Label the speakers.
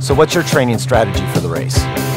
Speaker 1: So what's your training strategy for the race?